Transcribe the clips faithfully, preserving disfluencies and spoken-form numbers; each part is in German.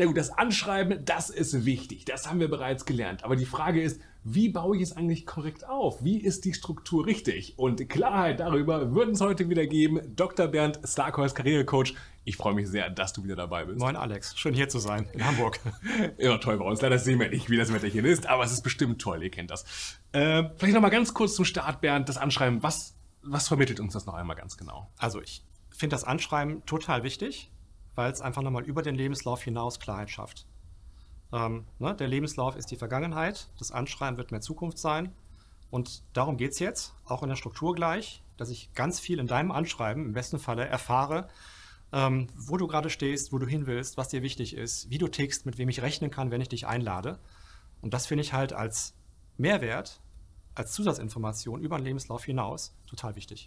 Na gut, das Anschreiben, das ist wichtig. Das haben wir bereits gelernt. Aber die Frage ist, wie baue ich es eigentlich korrekt auf? Wie ist die Struktur richtig? Und Klarheit darüber wird es heute wieder geben. Doktor Bernd Starkhorst, Karrierecoach. Ich freue mich sehr, dass du wieder dabei bist. Moin Alex, schön hier zu sein in Hamburg. Ja, toll bei uns. Leider sehen wir nicht, wie das Wetter hier ist, aber es ist bestimmt toll, ihr kennt das. Äh, vielleicht noch mal ganz kurz zum Start, Bernd, das Anschreiben. Was, was vermittelt uns das noch einmal ganz genau? Also ich finde das Anschreiben total wichtig, weil es einfach nochmal über den Lebenslauf hinaus Klarheit schafft. Ähm, ne, der Lebenslauf ist die Vergangenheit, das Anschreiben wird mehr Zukunft sein. Und darum geht es jetzt, auch in der Struktur gleich, dass ich ganz viel in deinem Anschreiben, im besten Falle, erfahre, ähm, wo du gerade stehst, wo du hin willst, was dir wichtig ist, wie du tickst, mit wem ich rechnen kann, wenn ich dich einlade. Und das finde ich halt als Mehrwert, als Zusatzinformation über den Lebenslauf hinaus total wichtig.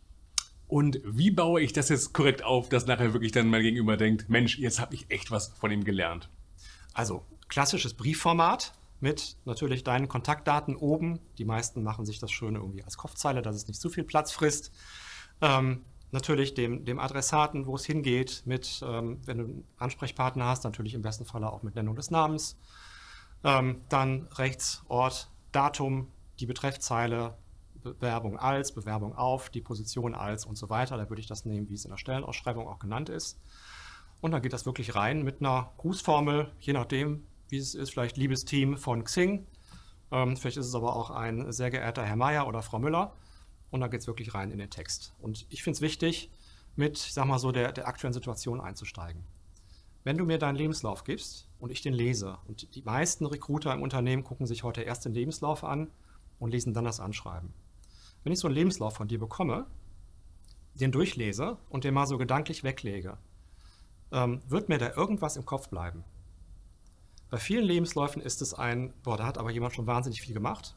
Und wie baue ich das jetzt korrekt auf, dass nachher wirklich dann mein Gegenüber denkt, Mensch, jetzt habe ich echt was von ihm gelernt? Also klassisches Briefformat mit natürlich deinen Kontaktdaten oben. Die meisten machen sich das schön irgendwie als Kopfzeile, dass es nicht zu viel Platz frisst. Ähm, natürlich dem, dem Adressaten, wo es hingeht, mit, ähm, wenn du einen Ansprechpartner hast, natürlich im besten Falle auch mit Nennung des Namens. Ähm, dann rechts Ort, Datum, die Betreffzeile, Bewerbung als, Bewerbung auf, die Position als und so weiter. Da würde ich das nehmen, wie es in der Stellenausschreibung auch genannt ist. Und dann geht das wirklich rein mit einer Grußformel, je nachdem, wie es ist, vielleicht liebes Team von Xing. Ähm, vielleicht ist es aber auch ein sehr geehrter Herr Meier oder Frau Müller. Und dann geht es wirklich rein in den Text. Und ich finde es wichtig, mit, ich sag mal so, der, der aktuellen Situation einzusteigen. Wenn du mir deinen Lebenslauf gibst und ich den lese, und die meisten Recruiter im Unternehmen gucken sich heute erst den Lebenslauf an und lesen dann das Anschreiben. Wenn ich so einen Lebenslauf von dir bekomme, den durchlese und den mal so gedanklich weglege, ähm, wird mir da irgendwas im Kopf bleiben. Bei vielen Lebensläufen ist es ein, boah, da hat aber jemand schon wahnsinnig viel gemacht.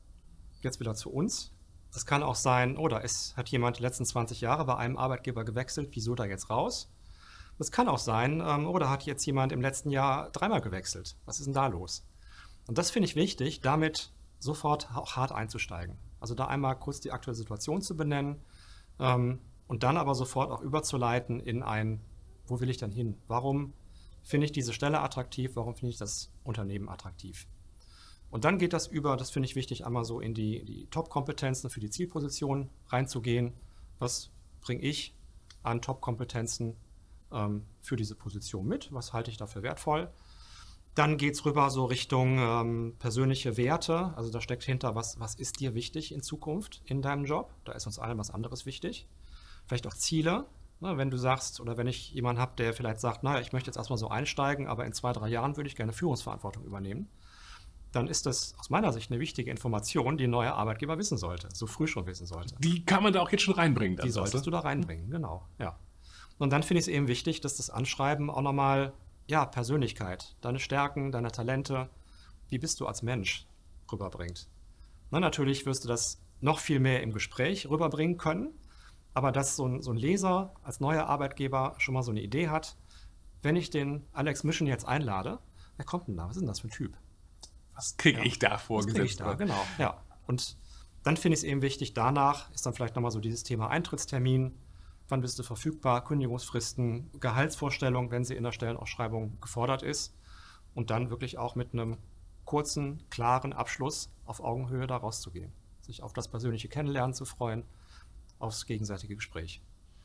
Jetzt wieder zu uns. Es kann auch sein, oder es hat jemand die letzten zwanzig Jahre bei einem Arbeitgeber gewechselt, wieso da jetzt raus? Es kann auch sein, ähm, oder hat jetzt jemand im letzten Jahr dreimal gewechselt. Was ist denn da los? Und das finde ich wichtig, damit sofort auch hart einzusteigen. Also da einmal kurz die aktuelle Situation zu benennen ähm, und dann aber sofort auch überzuleiten in ein, wo will ich denn hin? Warum finde ich diese Stelle attraktiv? Warum finde ich das Unternehmen attraktiv? Und dann geht das über, das finde ich wichtig, einmal so in die, die Top-Kompetenzen für die Zielposition reinzugehen. Was bringe ich an Top-Kompetenzen ähm, für diese Position mit? Was halte ich dafür wertvoll? Dann geht es rüber so Richtung ähm, persönliche Werte. Also da steckt hinter, was, was ist dir wichtig in Zukunft in deinem Job? Da ist uns allen was anderes wichtig. Vielleicht auch Ziele. Ne, wenn du sagst, oder wenn ich jemanden habe, der vielleicht sagt, naja, ich möchte jetzt erstmal so einsteigen, aber in zwei, drei Jahren würde ich gerne Führungsverantwortung übernehmen, dann ist das aus meiner Sicht eine wichtige Information, die ein neuer Arbeitgeber wissen sollte, so früh schon wissen sollte. Die kann man da auch jetzt schon reinbringen. Die solltest du da reinbringen, genau. Ja. Und dann finde ich es eben wichtig, dass das Anschreiben auch nochmal, ja, Persönlichkeit, deine Stärken, deine Talente, wie bist du als Mensch, rüberbringt. Na, natürlich wirst du das noch viel mehr im Gespräch rüberbringen können, aber dass so ein, so ein Leser als neuer Arbeitgeber schon mal so eine Idee hat, wenn ich den Alex Mischen jetzt einlade, wer kommt denn da? Was ist denn das für ein Typ? Was kriege ja. ich da vorgesetzt? Was kriege ich da, genau. Ja. Und dann finde ich es eben wichtig, danach ist dann vielleicht nochmal so dieses Thema Eintrittstermin, wann bist du verfügbar, Kündigungsfristen, Gehaltsvorstellung, wenn sie in der Stellenausschreibung gefordert ist und dann wirklich auch mit einem kurzen, klaren Abschluss auf Augenhöhe da rauszugehen, sich auf das persönliche Kennenlernen zu freuen, aufs gegenseitige Gespräch.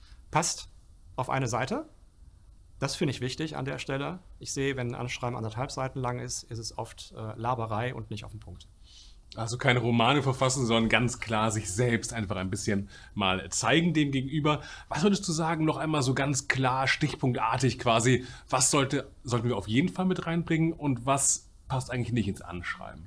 Passt auf eine Seite. Das finde ich wichtig an der Stelle. Ich sehe, wenn ein Anschreiben anderthalb Seiten lang ist, ist es oft äh, Laberei und nicht auf den Punkt. Also keine Romane verfassen, sondern ganz klar sich selbst einfach ein bisschen mal zeigen dem Gegenüber. Was würdest du sagen, noch einmal so ganz klar, stichpunktartig quasi, was sollte, sollten wir auf jeden Fall mit reinbringen und was passt eigentlich nicht ins Anschreiben?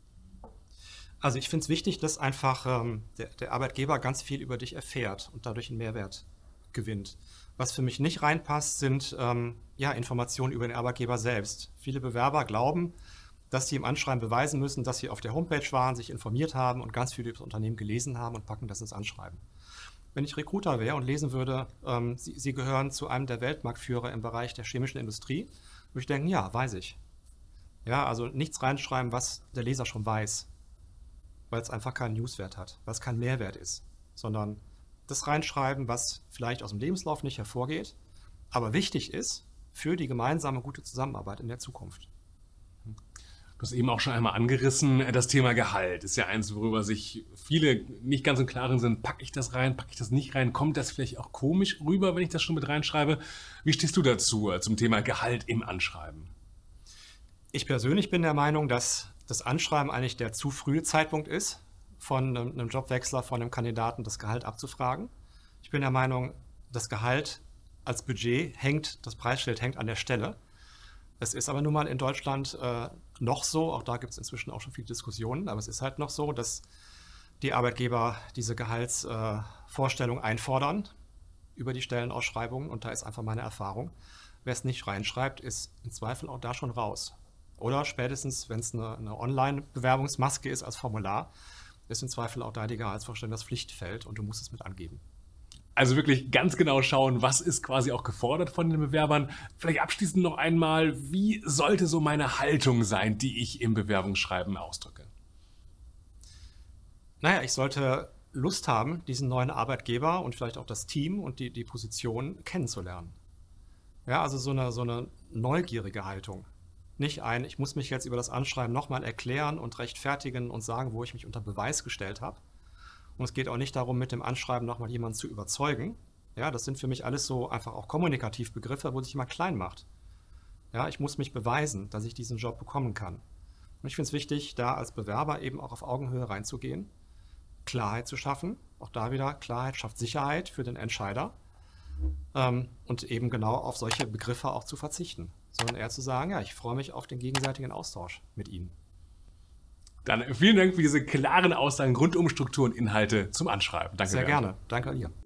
Also ich finde es wichtig, dass einfach ähm, der, der Arbeitgeber ganz viel über dich erfährt und dadurch einen Mehrwert gewinnt. Was für mich nicht reinpasst, sind ähm, ja, Informationen über den Arbeitgeber selbst. Viele Bewerber glauben, dass sie im Anschreiben beweisen müssen, dass sie auf der Homepage waren, sich informiert haben und ganz viel über das Unternehmen gelesen haben und packen das ins Anschreiben. Wenn ich Recruiter wäre und lesen würde, ähm, sie, sie gehören zu einem der Weltmarktführer im Bereich der chemischen Industrie, würde ich denken, ja, weiß ich. Ja, also nichts reinschreiben, was der Leser schon weiß, weil es einfach keinen Newswert hat, weil es kein Mehrwert ist, sondern das reinschreiben, was vielleicht aus dem Lebenslauf nicht hervorgeht, aber wichtig ist für die gemeinsame gute Zusammenarbeit in der Zukunft. Du hast eben auch schon einmal angerissen, das Thema Gehalt ist ja eins, worüber sich viele nicht ganz im Klaren sind. Packe ich das rein, packe ich das nicht rein? Kommt das vielleicht auch komisch rüber, wenn ich das schon mit reinschreibe? Wie stehst du dazu, zum Thema Gehalt im Anschreiben? Ich persönlich bin der Meinung, dass das Anschreiben eigentlich der zu frühe Zeitpunkt ist, von einem Jobwechsler, von einem Kandidaten das Gehalt abzufragen. Ich bin der Meinung, das Gehalt als Budget hängt, das Preisschild hängt an der Stelle. Es ist aber nun mal in Deutschland äh, noch so, auch da gibt es inzwischen auch schon viele Diskussionen, aber es ist halt noch so, dass die Arbeitgeber diese Gehaltsvorstellung äh, einfordern über die Stellenausschreibungen und da ist einfach meine Erfahrung. Wer es nicht reinschreibt, ist im Zweifel auch da schon raus. Oder spätestens, wenn es eine, eine Online-Bewerbungsmaske ist als Formular, ist im Zweifel auch da die Gehaltsvorstellung das Pflichtfeld und du musst es mit angeben. Also wirklich ganz genau schauen, was ist quasi auch gefordert von den Bewerbern. Vielleicht abschließend noch einmal, wie sollte so meine Haltung sein, die ich im Bewerbungsschreiben ausdrücke? Naja, ich sollte Lust haben, diesen neuen Arbeitgeber und vielleicht auch das Team und die, die Position kennenzulernen. Ja, also so eine, so eine neugierige Haltung. Nicht ein, ich muss mich jetzt über das Anschreiben nochmal erklären und rechtfertigen und sagen, wo ich mich unter Beweis gestellt habe. Und es geht auch nicht darum, mit dem Anschreiben nochmal jemanden zu überzeugen. Ja, das sind für mich alles so einfach auch kommunikativ Begriffe, wo sich immer klein macht. Ja, ich muss mich beweisen, dass ich diesen Job bekommen kann. Und ich finde es wichtig, da als Bewerber eben auch auf Augenhöhe reinzugehen, Klarheit zu schaffen. Auch da wieder, Klarheit schafft Sicherheit für den Entscheider. Ähm, und eben genau auf solche Begriffe auch zu verzichten. Sondern eher zu sagen, ja, ich freue mich auf den gegenseitigen Austausch mit Ihnen. Dann vielen Dank für diese klaren Aussagen rund um Struktur und Inhalte zum Anschreiben. Danke. Sehr gerne. Danke an ihr.